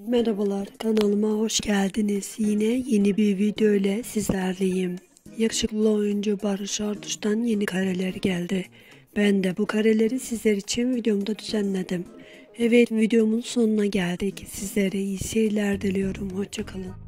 Merhabalar, kanalıma hoş geldiniz. Yine yeni bir video ile sizlerleyim. Yakışıklı oyuncu Barış Arduç'tan yeni kareler geldi. Ben de bu kareleri sizler için videomda düzenledim. Evet, videomun sonuna geldik. Sizlere iyi seyirler diliyorum. Hoşça kalın.